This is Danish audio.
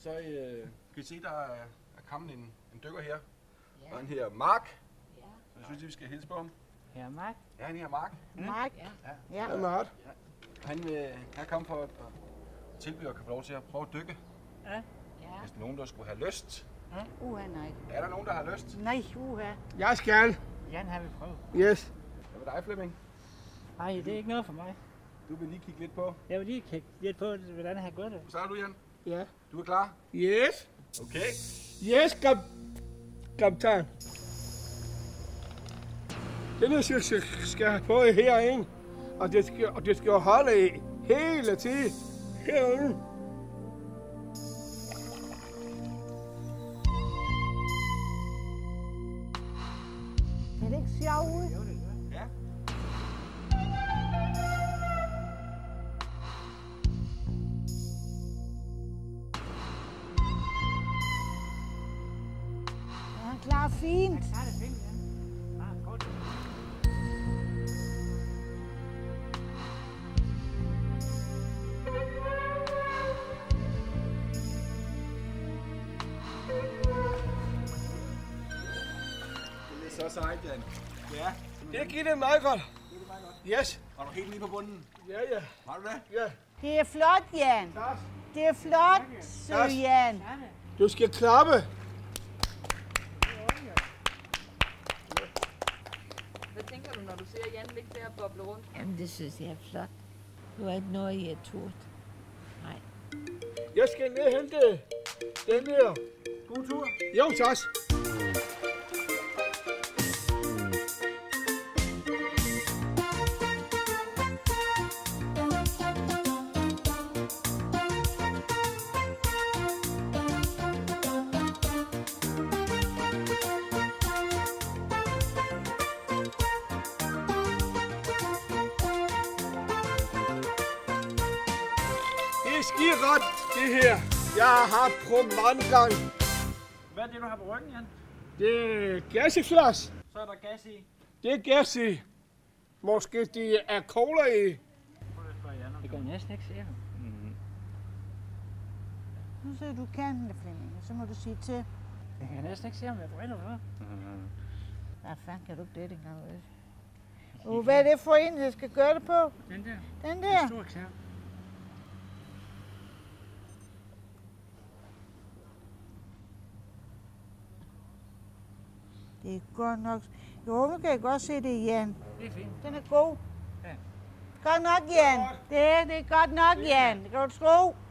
Så kan I se, der er kommet en dykker her. Og han her Mark. Jeg synes, vi skal hilse på ham. Ja, Mark. Ja, han her Mark. Mark? Ja. Ja, Mark. Han er kommet for at tilbyde at få lov til at prøve at dykke. Ja. Hvis der er nogen, der skulle have lyst. Nej. Er der nogen, der har lyst? Nej, Jeg skal. Jan har vi prøvet. Yes. Hvad med dig, Flemming? Nej, det er ikke noget for mig. Du vil lige kigge lidt på. Jeg vil lige kigge lidt på, hvordan han har gået det. Så er du, Jan. Ja. Du er klar? Yes. Okay. Yes, kaptajn. Den skal have på herinde, og det skal holde i hele tiden. Herinde. Det er ikke sjovt ud. Ja. Han klarer fint. Ja, det er fint, ja. Bare prøv det. Det er så sejt, Jan. Ja. Det giver det meget godt. Det er meget godt. Yes. Var du helt lige på bunden? Ja. Var du det? Ja. Det er flot, Jan. Det er flot, sø Jan. Du skal klappe. Hvad tænker du, når du ser Jan ligge der og boble rundt? Jamen, det synes jeg er flot. Du er ikke noget, jeg turde. Nej. Jeg skal ned og hente den her. God tur. Jo, tak. Det er skiret, det her. Jeg har haft prøvet mange gange. Hvad er det, du har på ryggen, Jan? Det er gasiflas. Så er der gas i. Det er gas i. Måske det er cola i. Det kan jeg næsten ikke se ham. Nu ser du kan det, Flemming. Så må du sige til. Jeg kan næsten ikke se ham, jeg brænder for. Hvad fanden kan du ikke det engang? Hvad er det for en, jeg skal gøre det på? Den der. Den der? Stor kær. Det er godt nok. Jo, nu kan jeg godt se det, Jan. Det er fint. Den er god. Ja. Godt nok, Jan. Det er godt nok, Jan. Det kan du tro.